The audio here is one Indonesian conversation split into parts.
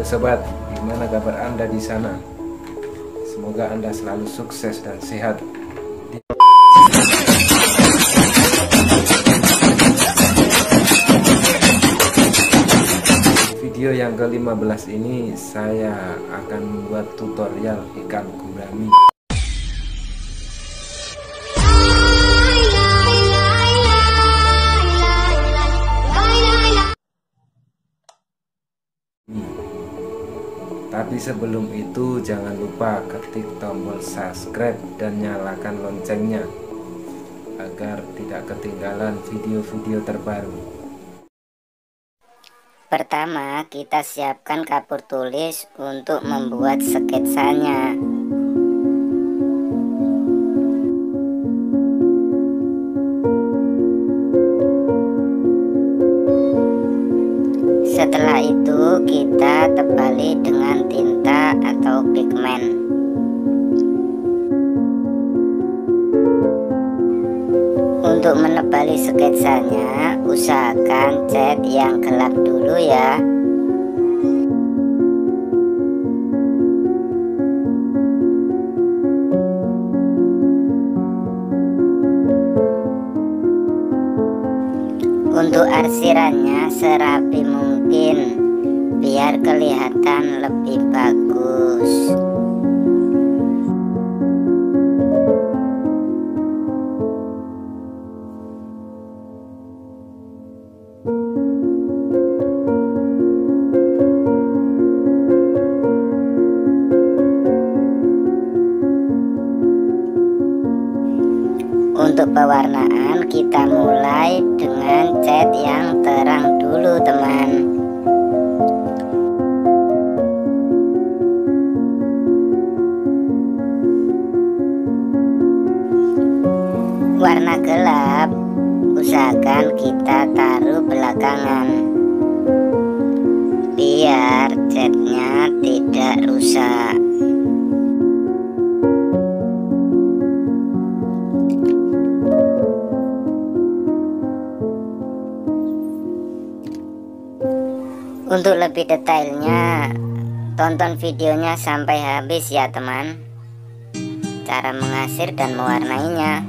sobat, gimana kabar Anda di sana? Semoga Anda selalu sukses dan sehat. Video yang ke-15 ini saya akan membuat tutorial ikan gurami. Tapi sebelum itu jangan lupa ketik tombol subscribe dan nyalakan loncengnya agar tidak ketinggalan video-video terbaru. Pertama, kita siapkan kapur tulis untuk membuat sketsanya. Setelah itu kita tebali dengan tinta atau pigmen. Untuk menebali sketsanya, usahakan cat yang gelap dulu ya. Untuk arsirannya serapi mungkin biar kelihatan lebih bagus. Untuk pewarnaan kita mulai dengan cat yang terang dulu teman. Warna gelap usahakan kita taruh belakangan biar catnya tidak rusak. Untuk lebih detailnya, tonton videonya sampai habis ya teman. Cara mengasir dan mewarnainya.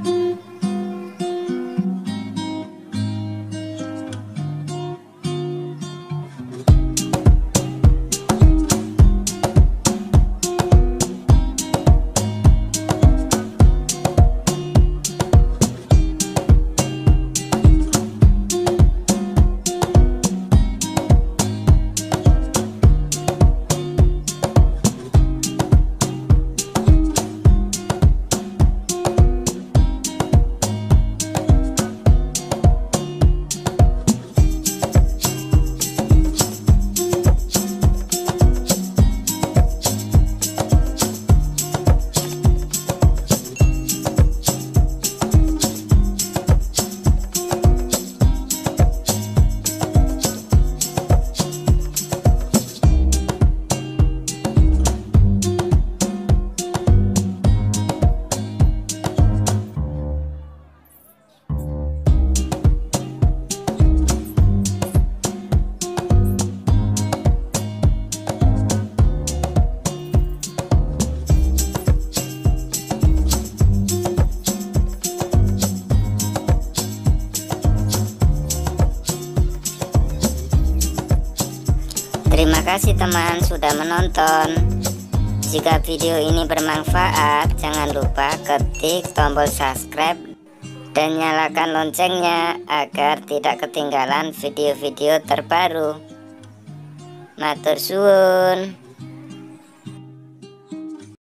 Terima kasih teman sudah menonton. Jika video ini bermanfaat, jangan lupa ketik tombol subscribe dan nyalakan loncengnya agar tidak ketinggalan video-video terbaru. Matur suwun.